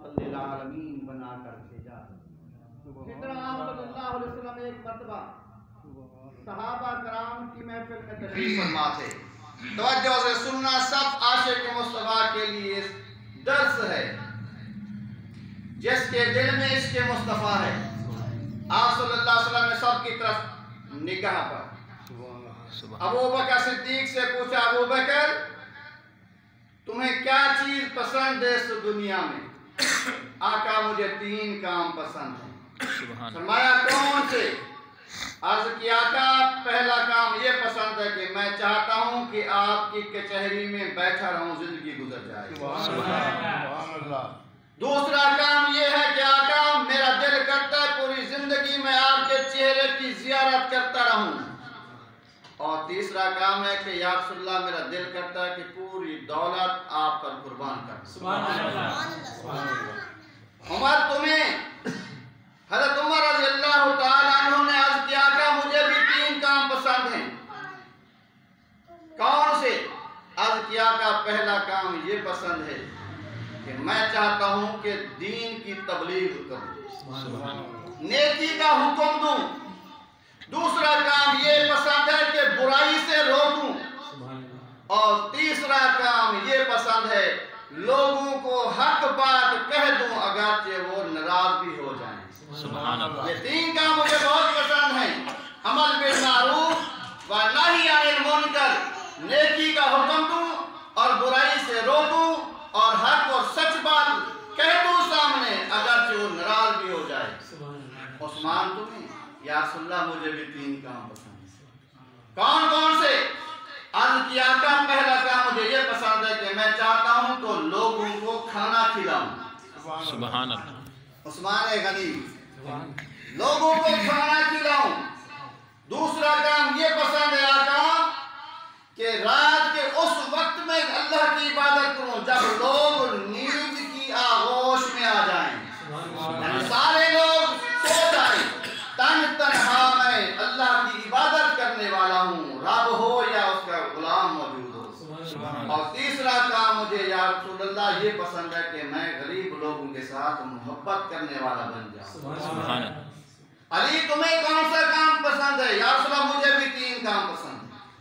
रहमतुल लिल आलमीन बना कर भेजा। फिर आप सल्लल्लाहु अलैहि वसल्लम एक मर्तबा सहाबा कराम की महफिल में तशरीफ फरमा थे। तवज्जो से सुनना, सब आशिक मुस्तफा के लिए दर्स है। जिसके दिल में इश्क़ मुस्तफा है, आप सल्लल्लाहु अलैहि वसल्लम ने सबकी तरफ निगाह पर अबू बकर सिद्दीक से पूछा, अबू बकर तुम्हें क्या चीज पसंद है इस दुनिया में? आका मुझे 3 काम पसंद है। फरमाया कौन से? अर्ज किया आका पहला काम ये पसंद है कि मैं चाहता हूँ कि आपकी कचहरी में बैठा रहूं, जिंदगी गुजर जाए। दूसरा काम ये है कि आका मेरा दिल करता है पूरी जिंदगी में आपके चेहरे की जियारत करता रहूं। और तीसरा काम है कि या रसूलल्लाह मेरा दिल करता है कि पूरी दौलत आप पर कुर्बान कर। उमर तुम्हें हज़रत उमर रज़ियल्लाहु ताला अन्हु ने अर्ज़ किया कि मुझे भी 3 काम पसंद हैं। कौन से? अर्ज़ किया का पहला काम ये पसंद है कि मैं चाहता हूं कि दीन की तबलीग करूं, नेकी का हुक्म दूं। दूसरा काम ये पसंद है कि बुराई से रोकूं। और तीसरा काम ये पसंद है लोगों को हक बात कह दूं अगरचे वो नाराज भी हो जाएं। ये 3 काम मुझे बहुत पसंद हैं। अमल बिल मारूफ व नही अनिल मुनकर, नेकी का हुक्म दूं और बुराई से रोकूं और हक और सच बात कह दूं सामने अगरचे वो नाराज भी हो जाए। उस्मान तुम्हें? या रसूलल्लाह मुझे भी 3 काम पसंद है। कौन कौन से? अर्ज़ किया का पहला काम मुझे ये पसंद है कि मैं चाहता हूं तो लोगों को खाना खिलाऊं। सुभान अल्लाह। उस्मान गनी, लोगों को खाना खिलाऊं। दूसरा काम ये पसंद है आका कि रात के उस वक्त में अल्लाह की इबादत करूं जब लोग नींद की आगोश में आ जाएं, सारे लोग सो जाएं, तन तन्हा मैं अल्लाह की इबादत करने वाला हूँ, रब हो या उसका गुलाम मौजूद हो। और तीसरा काम मुझे या रसूलल्लाह ये पसंद है कि मैं गरीब लोगों के साथ मोहब्बत करने वाला बन जाऊँ। अली तुम्हें कौन सा काम पसंद है? या रसूलल्लाह मुझे भी 3 काम पसंद है।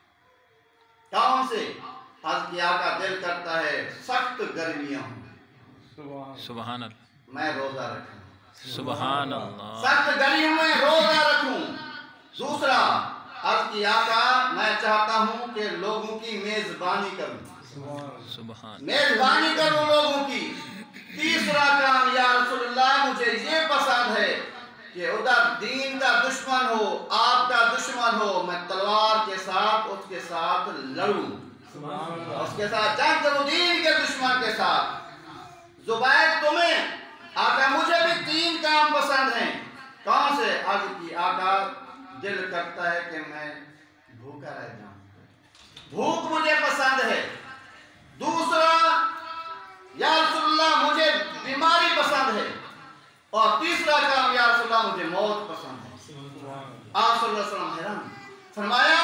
कौन से? अर्ज़ किया का दिल करता है सख्त गर्मियां हों, सुभान अल्लाह, मैं रोजा रखूं। सुभान अल्लाह। सख्त गर्मियों में रोजा रखूं। दूसरा अर्ज़ किया का मैं चाहता हूं कि लोगों की मेजबानी करूं, सुभान, मेजबानी करूं लोगों की। तीसरा काम या रसूलल्लाह मुझे ये पसंद है कि उधर दीन का दुश्मन हो, आपका दुश्मन हो, मैं तलवार के साथ उसके साथ लड़ूं, उसके साथ जंग करूं, दीन के दुश्मन के साथ। जुबैर तुम्हें? आका मुझे भी 3 काम पसंद हैं। कौन से? अर्ज़ की आका दिल करता है कि मैं भूखा रह जाऊं, भूख मुझे पसंद है। दूसरा या रसूलल्लाह मुझे बीमारी पसंद है। और तीसरा काम या रसूलल्लाह मुझे मौत पसंद है। आप सल्लल्लाहु अलैहि वसल्लम हैरान, फरमाया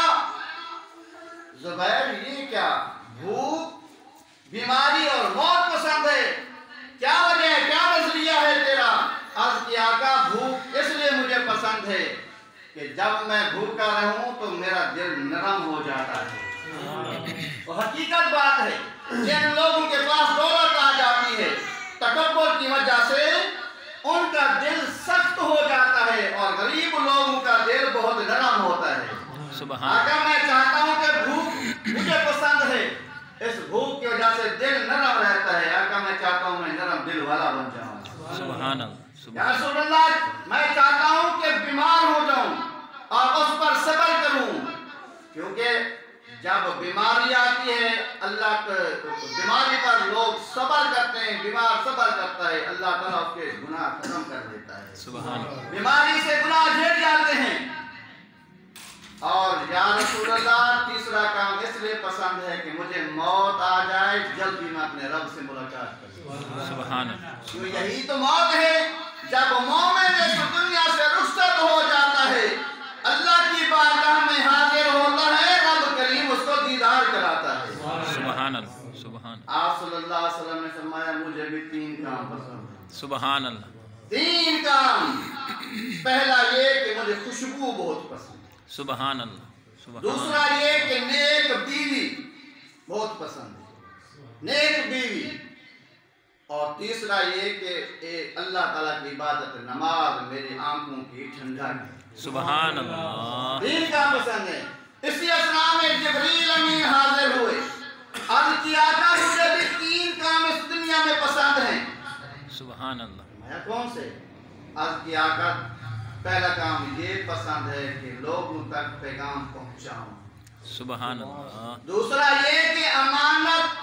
ज़ुबैर ये क्या, भूख, बीमारी और मौत पसंद है, क्या वजह है, क्या नजरिया है तेरा? अर्ज़ किया का भूख इसलिए मुझे पसंद है कि जब मैं भूखा रहूं तो मेरा दिल नरम हो जाता है। तो हकीकत बात है जिन लोगों के पास दौलत आ जाती है तकब्बुर की वजह से उनका दिल सख्त हो जाता है और गरीब लोगों का दिल बहुत नरम होता है। अगर मैं चाहता हूं कि भूख मुझे पसंद है, इस भूख की वजह से दिल नरम रहता है। अगर मैं चाहता हूं मैं नरम दिल वाला बन जाऊं। सुभान अल्लाह। या रसूलल्लाह मैं चाहता हूं कि बीमार हो जाऊं और उस पर सब्र करूं, क्योंकि जब बीमारी आती है अल्लाह बीमारी पर लोग सब्र करते हैं, बीमार सब्र करता है, अल्लाह ताला उसके गुनाह खत्म कर देता है। सुभान अल्लाह। बीमारी से गुनाह झेल जाते हैं। और या रसूलल्लाह तीसरा काम इसलिए पसंद है कि मुझे मौत आ जाए जल्दी मैं अपने रब से मुलाकात करूं। सुभान अल्लाह। यही तो मौत है जब मोमिन इस दुनिया से रुखसत हो जाता है, अल्लाह की बारगाह में हाजिर होता है, रब करीम उसको दीदार कराता है। सुभान अल्लाह। सुभान। आप सल्लल्लाहु अलैहि वसल्लम ने फरमाया मुझे مجھے بھی 3 کام پسند ہیں. سبحان اللہ. 3 کام. پہلا یہ کہ مجھے خوشبو بہت پسند ہے. سبحان اللہ. دوسرا یہ کہ نیک بیوی بہت پسند ہے. نیک بیوی. اور تیسرا یہ کہ اللہ تعالیٰ کی عبادت نماز میری آنکھوں کی ٹھنڈک ہے. سبحان اللہ. 3 کام پسند ہے. اسی اسنا میں جبریل امین حاضر ہوئے. عرض کیا آقا مجھے بھی 3 کام اس دنیا میں پسند ہیں. سبحان اللہ. میں کون سے؟ عرض کیا آقا پہلا کام یہ پسند ہے کہ لوگوں تک پیغام پہنچاؤں. سبحان اللہ. دوسرا یہ کہ امانت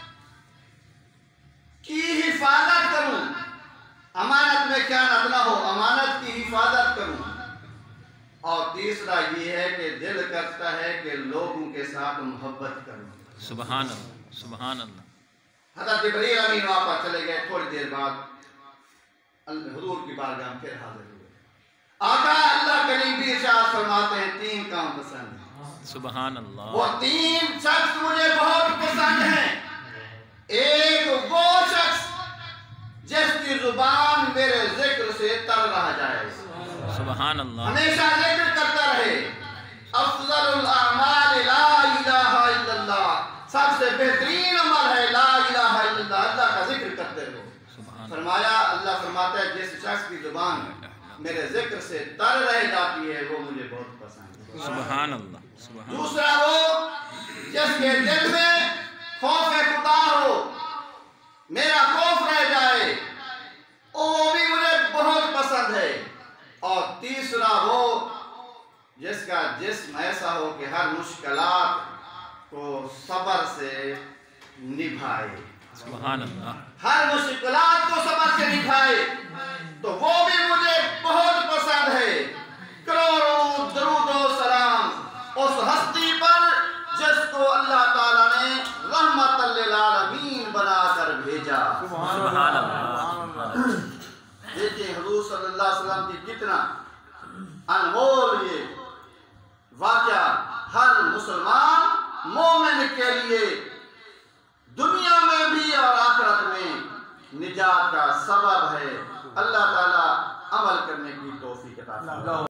کی حفاظت کروں. امانت میں خیانت نہ ہو. امانت کی حفاظت کروں. اور تیسرا یہ ہے کہ دل کرتا ہے کہ لوگوں کے ساتھ محبت کروں. سبحان اللہ. سبحان اللہ. حضرت جبریل امین وہاں پر چلے گئے. تھوڑی دیر بعد حضور کی بارگاہ میں پھر حاضر ہوئے. آقا اللہ کریم بھی ارشاد فرماتے ہیں 3 کام پسند ہیں. سبحان اللہ. وہ 3 شخص مجھے بہت پسند ہیں. ایک وہ شخص جس کی زبان میرے ذکر سے تر رہ جائے. سبحان اللہ. ہمیشہ ذکر کرتا رہے. افضل الاعمال لا الہ الا اللہ. سب سے بہترین عمل ہے لا الہ الا اللہ. اللہ کا ذکر کرتے رہو. فرمایا اللہ فرماتا ہے جس شخص کی زبان میرے ذکر سے تر رہ جاتی ہے وہ مجھے بہت پسند ہے. سبحان اللہ. سبحان. دوسرا وہ جس کے دل میں خوف خدا ہو. میرا خوف رہ جائے وہ بھی مجھے بہت پسند ہے. اور تیسرا وہ جس کا جسم ایسا ہو کہ ہر مشکلات کو صبر سے نبھائے. سبحان اللہ. ہر مشکلات کو صبر سے نبھائے تو وہ بھی مجھے بہت پسند ہے. کروڑوں درود و سلام اس ہستی پر جس کو اللہ تعالیٰ نے رحمت للعالمین بنا کر بھیجا. سبحان اللہ. دیکھیں حضور صلی اللہ علیہ وسلم کی کتنا انمول یہ واقعہ ہر مسلمان مومن کے لیے دنیا میں بھی اور آخرت میں نجات کا سبب ہے. اللہ تعالیٰ عمل کرنے کی توفیق عطا فرمائے.